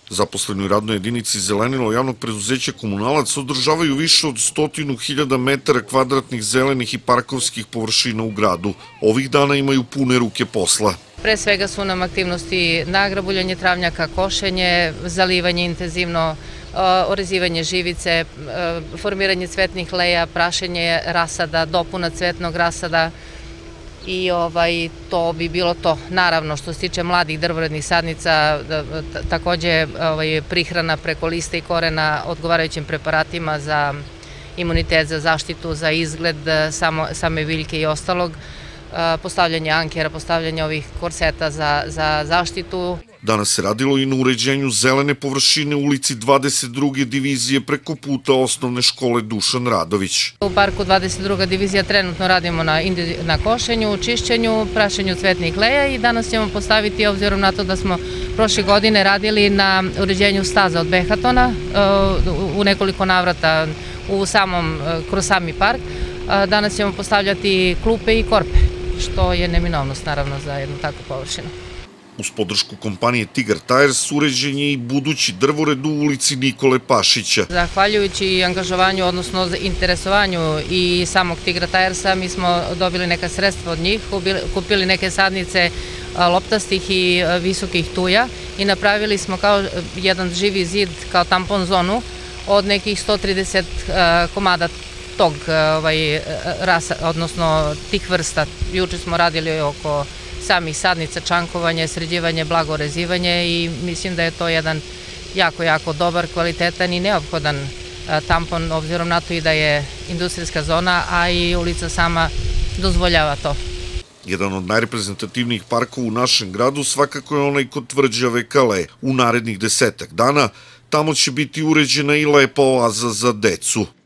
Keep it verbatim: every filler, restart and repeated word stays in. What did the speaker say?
Zaposleni u radnoj jedinici Zelenilo javnog preduzeća Komunalac održavaju više od stotinu hiljada metara kvadratnih zelenih i parkovskih površina u gradu. Ovih dana imaju pune ruke posla. Pre svega su nam aktivnosti nagrabuljanje travnjaka, košenje, zalivanje intenzivno, orezivanje živice, formiranje cvetnih leja, prašenje rasada, dopuna cvetnog rasada i ovaj, to bi bilo to. Naravno, što se tiče mladih drvorednih sadnica, takođe ovaj, prihrana preko lista i korena odgovarajućim preparatima za imunitet, za zaštitu, za izgled samo, same biljke i ostalog, postavljanje ankera, postavljanje ovih korseta za, za zaštitu. Danas se radilo i na uređenju zelene površine u ulici dvadeset druge divizije preko puta osnovne škole Dušan Radović. U parku dvadeset druga divizija trenutno radimo na, na košenju, čišćenju, prašenju cvetnih leja i danas ćemo postaviti, obzirom na to da smo prošle godine radili na uređenju staza od behatona u nekoliko navrata u samom, kroz sami park, danas ćemo postavljati klupe i korpe, što je neminovnost naravno za jednu takvu površinu. Uz podršku kompanije Tigar Tires uređen je i budući drvored u ulici Nikole Pašića. Zahvaljujući angažovanju, odnosno interesovanju i samog Tigra Tiresa, mi smo dobili neka sredstva od njih, kupili neke sadnice loptastih i visokih tuja i napravili smo kao jedan živi zid, kao tampon zonu od nekih sto trideset komada tog ovaj, rasa, odnosno tih vrsta. Juče smo radili oko samih sadnica, čankovanje, sređivanje, blagorezivanje i mislim da je to jedan jako, jako dobar, kvalitetan i neophodan tampon, obzirom na to i da je industrijska zona, a i ulica sama dozvoljava to. Jedan od najreprezentativnijih parkova u našem gradu svakako je onaj kod tvrđave Kale. U narednih desetak dana tamo će biti uređena i lepa oaza za decu.